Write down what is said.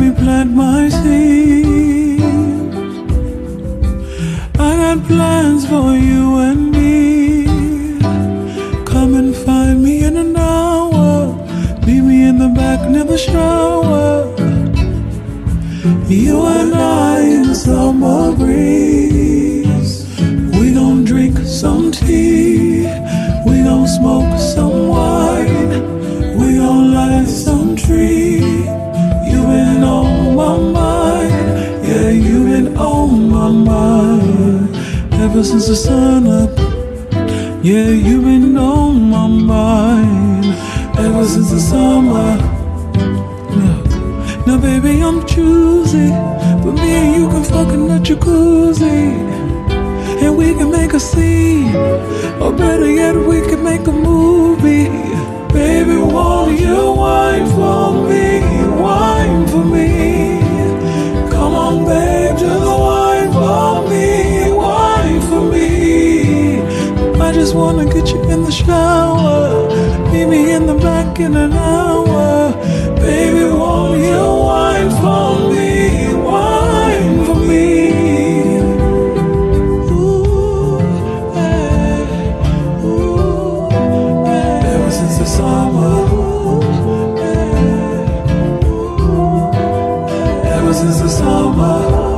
me plant my seeds. I got plans for you and me. Come and find me in an hour. Meet me in the back near the shower. You and I in the summer breeze. We gon' drink some tea. We gon' smoke some wine. We gon' light some tree. You been on my mind. Yeah, you been on my mind. Ever since the sun up. Yeah, you been on my mind. Ever since the summer. Look, now baby I'm choosy, but me and you can fuck in the jacuzzi. And we can make a scene, or better yet, we can make a movie. Baby, won't you wine for me, wine for me? Come on, babe, just wine for me, wine for me. I just wanna get you in the shower. Meet me in the back in an hour. Baby, won't you wine for me, wine for me? Summer, ever since the summer.